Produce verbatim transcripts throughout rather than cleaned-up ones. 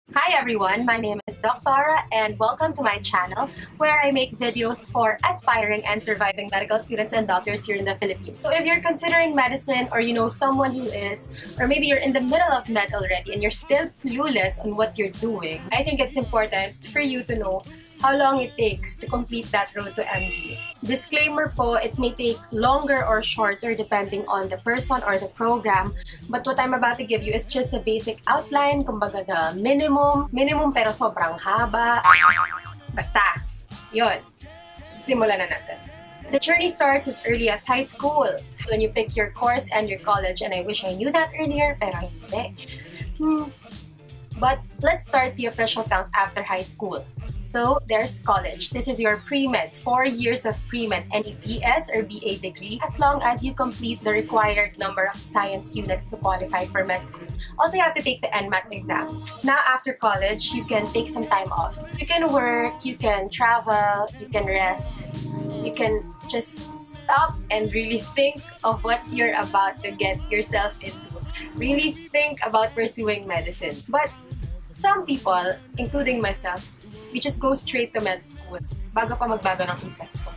Hi everyone, my name is DoktAURA and welcome to my channel where I make videos for aspiring and surviving medical students and doctors here in the Philippines. So if you're considering medicine or you know someone who is, or maybe you're in the middle of med already and you're still clueless on what you're doing, I think it's important for you to know how long it takes to complete that road to M D. Disclaimer po, it may take longer or shorter depending on the person or the program, but what I'm about to give you is just a basic outline, kumbaga the minimum, minimum pero sobrang haba. Basta, yun. Simulan na natin. The journey starts as early as high school, when you pick your course and your college, and I wish I knew that earlier, pero hindi. Hmm. But let's start the official count after high school. So, there's college. This is your pre-med, four years of pre-med, any B S or B A degree, as long as you complete the required number of science units to qualify for med school. Also, you have to take the N MAT exam. Now, after college, you can take some time off. You can work, you can travel, you can rest, you can just stop and really think of what you're about to get yourself into. Really think about pursuing medicine. But some people, including myself, we just go straight to med school bago pa magbago ng isip. So,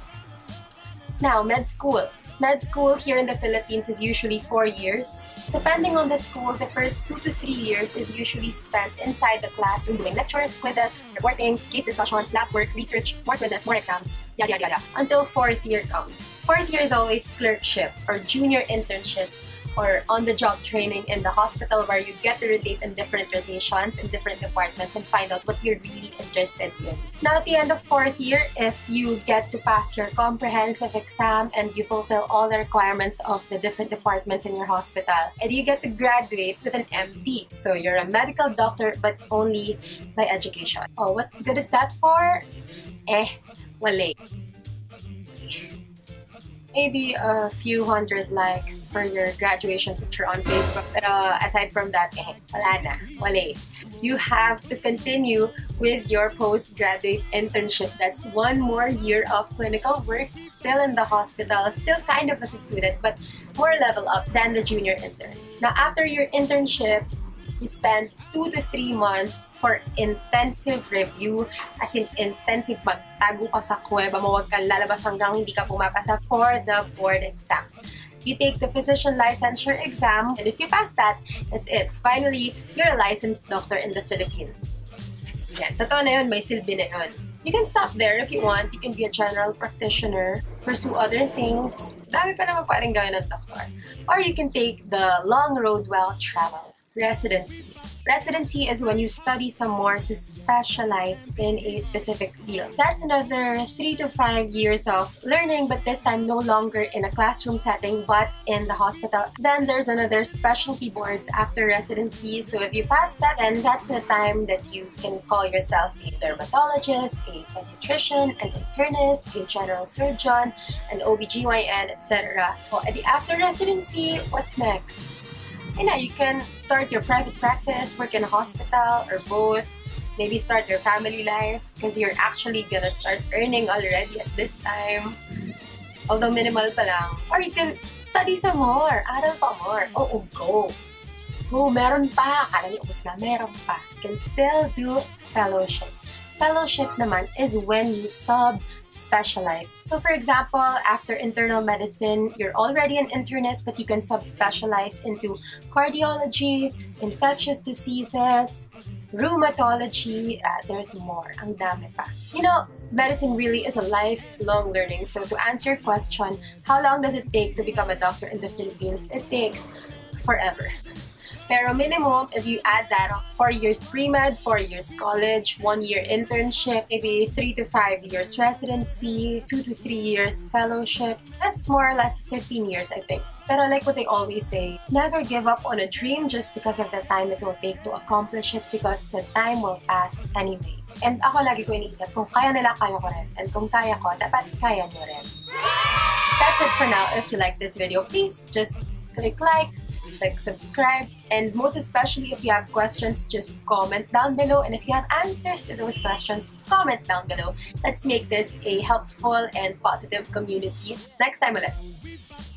now, med school. Med school here in the Philippines is usually four years. Depending on the school, the first two to three years is usually spent inside the classroom doing lectures, quizzes, reportings, case discussions, lab work, research, more quizzes, more exams, yada yada yada, until fourth year comes. Fourth year is always clerkship or junior internship, or on-the-job training in the hospital where you get to rotate in different rotations in different departments and find out what you're really interested in. Now, at the end of fourth year, if you get to pass your comprehensive exam and you fulfill all the requirements of the different departments in your hospital, and you get to graduate with an M D. So you're a medical doctor, but only by education. Oh, what good is that for? Eh, wala. Maybe a few hundred likes for your graduation picture on Facebook. Pero aside from that, eh, wala na. Wala. You have to continue with your postgraduate internship. That's one more year of clinical work, still in the hospital, still kind of as a student, but more level up than the junior intern. Now, after your internship, you spend two to three months for intensive review, as in intensive magtago ka sa kuweba mo, wag kang lalabas hanggang hindi ka pumapasa for the board exams. You take the physician licensure exam, and if you pass that, that's it. Finally, you're a licensed doctor in the Philippines. Yan, totoo na yun, may silbi na yun. You can stop there if you want. You can be a general practitioner, pursue other things. Dami pa naman pwedeng gawin ng doctor. Or you can take the long road well-traveled. Residency. Residency is when you study some more to specialize in a specific field. That's another three to five years of learning, but this time no longer in a classroom setting, but in the hospital. Then there's another specialty boards after residency. So if you pass that, then that's the time that you can call yourself a dermatologist, a pediatrician, an internist, a general surgeon, an O B G Y N, et cetera. Oh, and after residency, what's next? And now you can start your private practice, work in a hospital, or both. Maybe start your family life because you're actually gonna start earning already at this time. Although minimal pa lang. Or you can study some more, aral pa more. Oh, oh, go! Go, meron pa! Akala niyo, ubos na, meron pa. You can still do fellowship. Fellowship naman is when you sub-specialize. So for example, after internal medicine, you're already an internist, but you can sub-specialize into cardiology, infectious diseases, rheumatology, uh, there's more. Ang dami pa. You know, medicine really is a lifelong learning. So to answer your question, how long does it take to become a doctor in the Philippines? It takes forever. Pero minimum, if you add that up, four years pre-med, four years college, one year internship, maybe three to five years residency, two to three years fellowship, that's more or less fifteen years, I think. Pero like what they always say, never give up on a dream just because of the time it will take to accomplish it, because the time will pass anyway. And ako lagi ko iniisip, kung kaya nila, kaya ko rin. And kung kaya ko, dapat kaya nyo rin. That's it for now. If you like this video, please just click like, click subscribe, and most especially if you have questions, just comment down below, and if you have answers to those questions, comment down below. Let's make this a helpful and positive community. Next time ulit.